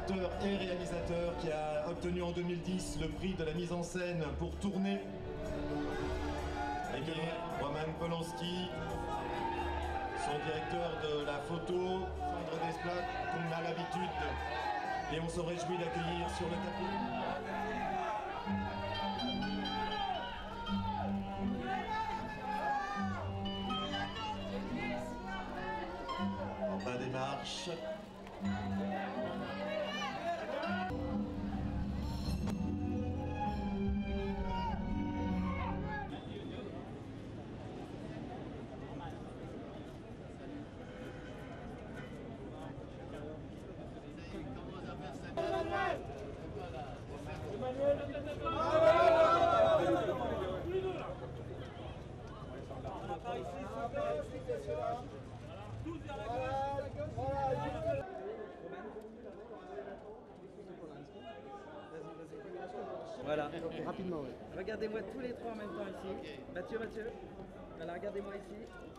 acteur et réalisateur qui a obtenu en 2010 le prix de la mise en scène pour tourner. Roman Polanski, son directeur de la photo, Sandre Desplat, qu'on a l'habitude et on se réjouit d'accueillir sur le tapis. En bas des marches. Voilà. Rapidement, oui. Regardez-moi tous les trois en même temps ici. Mathieu. Voilà, regardez-moi ici.